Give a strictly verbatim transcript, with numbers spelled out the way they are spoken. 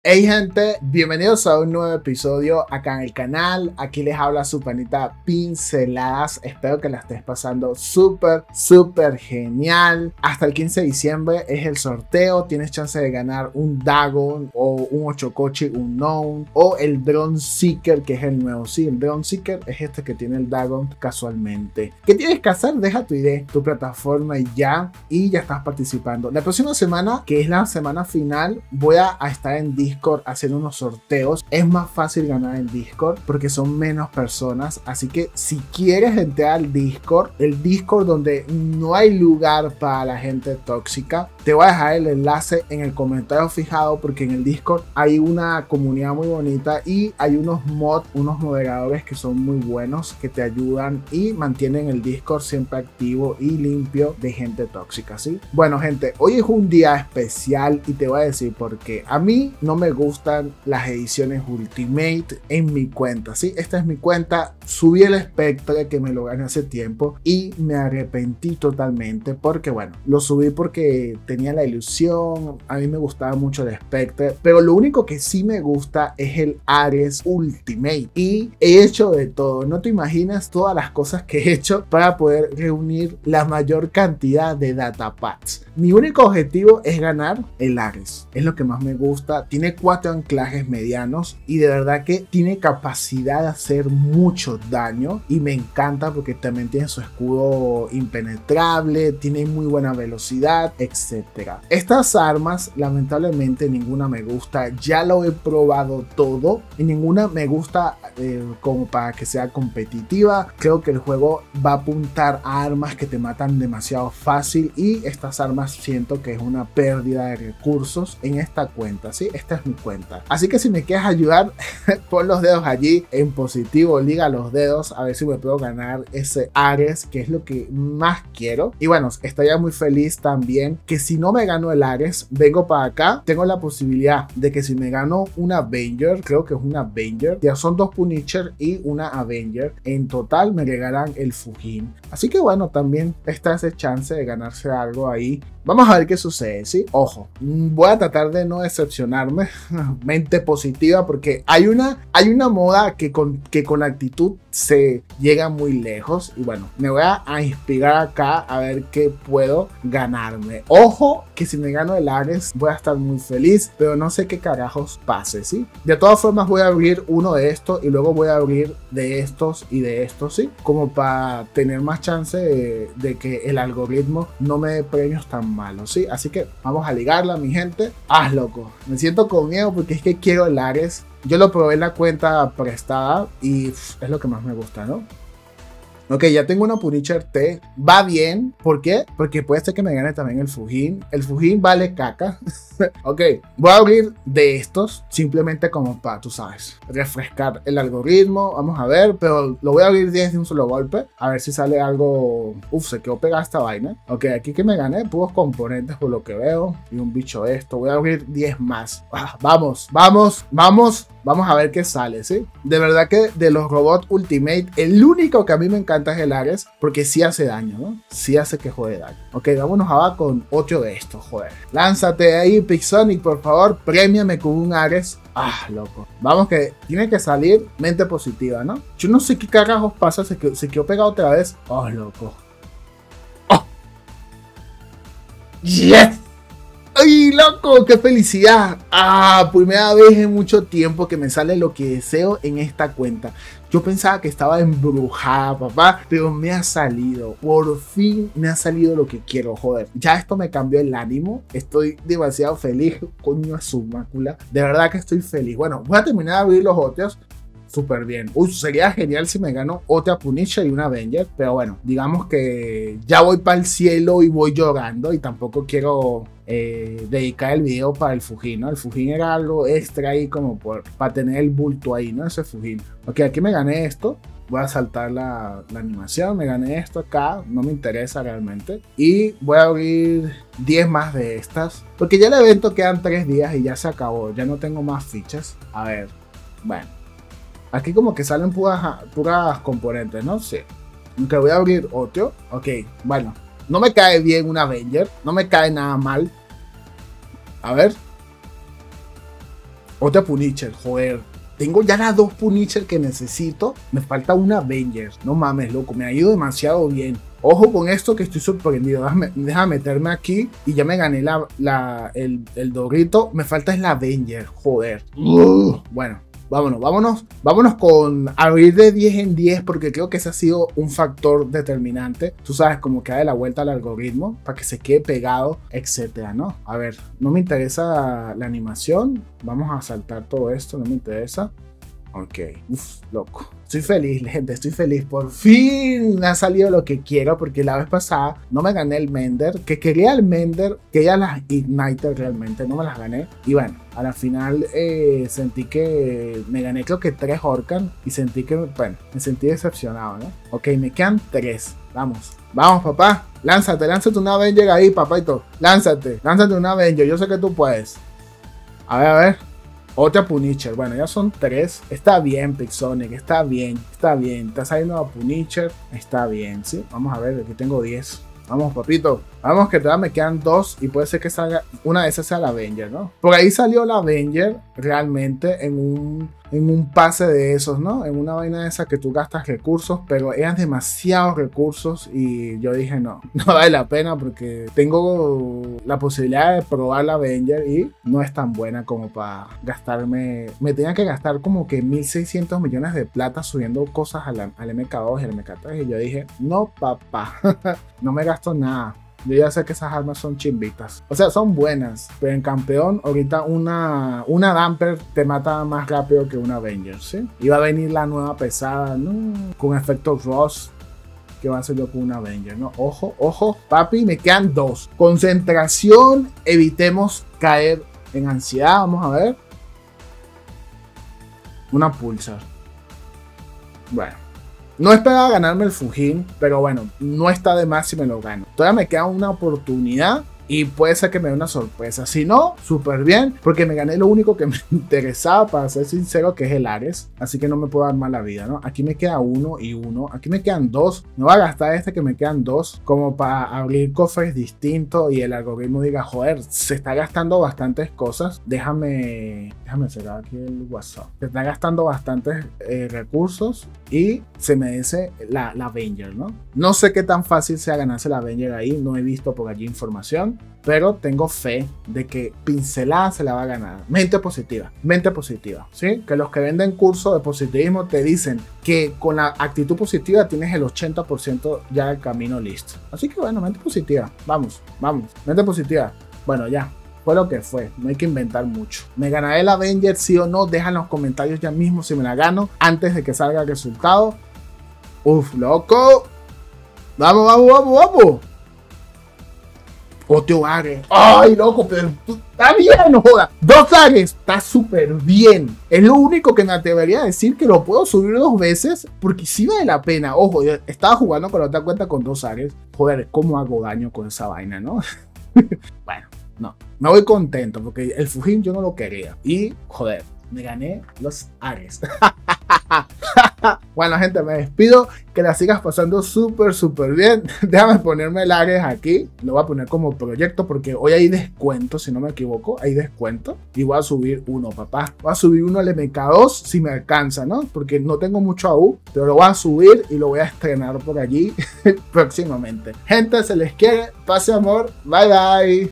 Hey gente, bienvenidos a un nuevo episodio acá en el canal. Aquí les habla su panita Pinceladas. Espero que la estés pasando súper, súper genial. Hasta el quince de diciembre es el sorteo. Tienes chance de ganar un Dagon o un Ochocochi Unknown o el Drone Seeker, que es el nuevo. Sí, el Drone Seeker es este que tiene el Dagon casualmente. ¿Qué tienes que hacer? Deja tu I D, tu plataforma y ya. Y ya estás participando. La próxima semana, que es la semana final, voy a, a estar en Discord hacer unos sorteos. Es más fácil ganar en Discord porque son menos personas, así que si quieres entrar al Discord, el Discord donde no hay lugar para la gente tóxica, te voy a dejar el enlace en el comentario fijado, porque en el Discord hay una comunidad muy bonita y hay unos mods, unos moderadores que son muy buenos, que te ayudan y mantienen el Discord siempre activo y limpio de gente tóxica, ¿sí? Bueno gente, hoy es un día especial y te voy a decir por qué. A mí no me gustan las ediciones Ultimate en mi cuenta, ¿sí? Esta es mi cuenta. Subí el Spectre, que me lo gané hace tiempo, y me arrepentí totalmente porque, bueno, lo subí porque tenía la ilusión. A mí me gustaba mucho el Spectre, pero lo único que sí me gusta es el Ares Ultimate, y he hecho de todo. No te imaginas todas las cosas que he hecho para poder reunir la mayor cantidad de datapads. Mi único objetivo es ganar el Ares, es lo que más me gusta. Tiene cuatro anclajes medianos y de verdad que tiene capacidad de hacer mucho daño, y me encanta porque también tiene su escudo impenetrable, tiene muy buena velocidad, etcétera. Estas armas lamentablemente ninguna me gusta, ya lo he probado todo y ninguna me gusta eh, como para que sea competitiva. Creo que el juego va a apuntar a armas que te matan demasiado fácil, y estas armas siento que es una pérdida de recursos en esta cuenta, ¿sí? Esta es mi cuenta. Así que si me quieres ayudar, pon los dedos allí en positivo, liga los dedos a ver si me puedo ganar ese Ares, que es lo que más quiero. Y bueno, estaría muy feliz también que si no me gano el Ares, vengo para acá. Tengo la posibilidad de que si me gano una Avenger, creo que es una Avenger, ya son dos Punisher y una Avenger, en total me regalan el Fujin. Así que bueno, también está ese chance de ganarse algo ahí. Vamos a ver qué sucede, ¿sí? Ojo, voy a tratar de no decepcionarme. Mente positiva, porque hay una, hay una moda que con, que con la actitud se llega muy lejos. Y bueno, me voy a, a inspirar acá a ver qué puedo ganarme. Ojo, que si me gano el Ares voy a estar muy feliz, pero no sé qué carajos pase, ¿sí? De todas formas voy a abrir uno de estos y luego voy a abrir de estos y de estos, ¿sí? Como para tener más chance de, de que el algoritmo no me dé premios tan malos, ¿sí? Así que vamos a ligarla, mi gente. ¡Ah, loco! Me siento con miedo porque es que quiero el Ares. Yo lo probé en la cuenta prestada y pff, es lo que más me gusta, ¿no? Ok, ya tengo una Punisher T. Va bien. ¿Por qué? Porque puede ser que me gane también el Fujin. El Fujin vale caca. Ok, voy a abrir de estos. Simplemente como para, tú sabes, refrescar el algoritmo. Vamos a ver, pero lo voy a abrir diez de un solo golpe. A ver si sale algo. Uf, se quedó pegada esta vaina. Ok, aquí que me gané puros componentes por lo que veo. Y un bicho esto. Voy a abrir diez más. Ah, vamos, vamos, vamos. Vamos a ver qué sale, ¿sí? De verdad que de los robots Ultimate, el único que a mí me encanta es el Ares, porque sí hace daño, ¿no? Sí hace que jode daño. Ok, vámonos ahora con otro de estos, joder. Lánzate ahí, Pixonic, por favor. Premiame con un Ares. Ah, loco. Vamos, que tiene que salir mente positiva, ¿no? Yo no sé qué carajos pasa, se quedó, se quedó pegado otra vez. Oh, loco. ¡Oh! ¡Yes! ¡Ay, loco! ¡Qué felicidad! ¡Ah! Primera vez en mucho tiempo que me sale lo que deseo en esta cuenta. Yo pensaba que estaba embrujada, papá, pero me ha salido. Por fin me ha salido lo que quiero, joder. Ya esto me cambió el ánimo. Estoy demasiado feliz. Coño a su mácula. De verdad que estoy feliz. Bueno, voy a terminar de abrir los otros. Súper bien. Uy, sería genial si me gano otra Punisher y una Avenger. Pero bueno, digamos que ya voy para el cielo y voy llorando. Y tampoco quiero eh, dedicar el video para el Fujin, ¿no? El Fujin era algo extra ahí como por, para tener el bulto ahí, ¿no? Ese Fujin. Ok, aquí me gané esto. Voy a saltar la, la animación. Me gané esto acá. No me interesa realmente. Y voy a abrir diez más de estas. Porque ya el evento quedan tres días y ya se acabó. Ya no tengo más fichas. A ver. Bueno. Aquí como que salen puras, puras componentes, ¿no? Sí. Aunque voy a abrir otro. Ok, bueno. No me cae bien un Avenger. No me cae nada mal. A ver. Otra Punisher, joder. Tengo ya las dos Punisher que necesito. Me falta una Avenger. No mames, loco. Me ha ido demasiado bien. Ojo con esto que estoy sorprendido. Déjame, déjame meterme aquí. Y ya me gané la, la, el, el dorito. Me falta es la Avenger. Joder. Uh, bueno. Vámonos, vámonos, vámonos con abrir de diez en diez porque creo que ese ha sido un factor determinante. Tú sabes, como que da la vuelta al algoritmo para que se quede pegado, etcétera, ¿no? A ver, no me interesa la animación. Vamos a saltar todo esto, no me interesa. Ok, uff, loco. Estoy feliz, gente, estoy feliz. Por fin ha salido lo que quiero porque la vez pasada no me gané el Mender. Que quería el Mender, quería las Igniter realmente, no me las gané. Y bueno, a la final eh, sentí que me gané creo que tres Orcan y sentí que, bueno, me sentí decepcionado, ¿no? Ok, me quedan tres. Vamos, vamos papá, lánzate, lánzate una Avenger ahí, papito. Lánzate, lánzate una Avenger, yo sé que tú puedes. A ver, a ver. Otra Punisher, bueno, ya son tres. Está bien, Pixonic, está bien, está bien. Está saliendo a Punisher, está bien, ¿sí? Vamos a ver, aquí tengo diez. Vamos, papito. Vamos, que todavía me quedan dos y puede ser que salga una de esas sea la Avenger, ¿no? Por ahí salió la Avenger realmente en un, en un pase de esos, ¿no? En una vaina de esa que tú gastas recursos, pero eran demasiados recursos y yo dije no, no vale la pena porque tengo la posibilidad de probar la Avenger y no es tan buena como para gastarme. Me tenía que gastar como que mil seiscientos millones de plata subiendo cosas al, al M K dos y al M K tres y yo dije no papá, no me gasto nada. Yo ya sé que esas armas son chimbitas. O sea, son buenas. Pero en campeón, ahorita una, una Damper te mata más rápido que una Avenger, ¿sí? Y va a venir la nueva pesada, ¿no? Con efecto Ross. Que va a hacer yo con una Avenger, ¿no? Ojo, ojo. Papi, me quedan dos. Concentración. Evitemos caer en ansiedad. Vamos a ver. Una Pulsar. Bueno. No esperaba ganarme el Fujin, pero bueno, no está de más si me lo gano. Todavía me queda una oportunidad y puede ser que me dé una sorpresa. Si no, súper bien, porque me gané lo único que me interesaba, para ser sincero, que es el Ares. Así que no me puedo dar mala vida, ¿no? Aquí me queda uno y uno. Aquí me quedan dos. No voy a gastar este que me quedan dos como para abrir cofres distintos y el algoritmo diga, joder, se está gastando bastantes cosas. Déjame, déjame cerrar aquí el WhatsApp. Se está gastando bastantes eh, recursos y se merece la, la Avenger, ¿no? No sé qué tan fácil sea ganarse la Avenger ahí. No he visto por allí información. Pero tengo fe de que Pincelada se la va a ganar. Mente positiva, mente positiva, ¿sí? Que los que venden cursos de positivismo te dicen que con la actitud positiva tienes el ochenta por ciento ya del camino listo. Así que bueno, mente positiva, vamos, vamos, mente positiva. Bueno, ya, fue lo que fue, no hay que inventar mucho. ¿Me ganaré el Avenger sí o no? Deja en los comentarios ya mismo si me la gano antes de que salga el resultado. Uf, loco. Vamos, vamos, vamos, vamos. Otro Ares. Ay, loco, pero está bien, no joda. Dos Ares. Está súper bien. Es lo único que me atrevería a decir que lo puedo subir dos veces porque sí vale la pena. Ojo, yo estaba jugando con la otra cuenta con dos Ares. Joder, ¿cómo hago daño con esa vaina, no? Bueno, no. Me voy contento porque el Fujin yo no lo quería. Y, joder, me gané los Ares. Bueno, gente, me despido. Que la sigas pasando súper, súper bien. Déjame ponerme el Ares aquí. Lo voy a poner como proyecto porque hoy hay descuento, si no me equivoco. Hay descuento. Y voy a subir uno, papá. Voy a subir uno al M K dos si me alcanza, ¿no? Porque no tengo mucho A U. Pero lo voy a subir y lo voy a estrenar por allí próximamente. Gente, se les quiere. Pase amor. Bye, bye.